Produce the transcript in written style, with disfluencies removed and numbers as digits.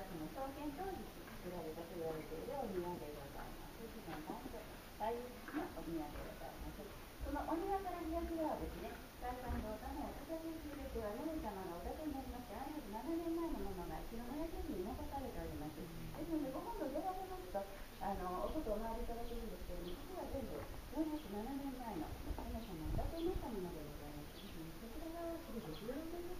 その創建当時作られたと言われているお庭でございます。非常に大切なお庭でございます。そのお庭から東側はですね、大観堂様を片付けてはノル様がお建てになりまして、7年前のものが昨日の焼けに残されております。ですので、ご本堂出られますと、お外をお回りいただけるんですけれども、ここは全部407年前の皆様をお建てになったものでございます。こちら側はすべて16世紀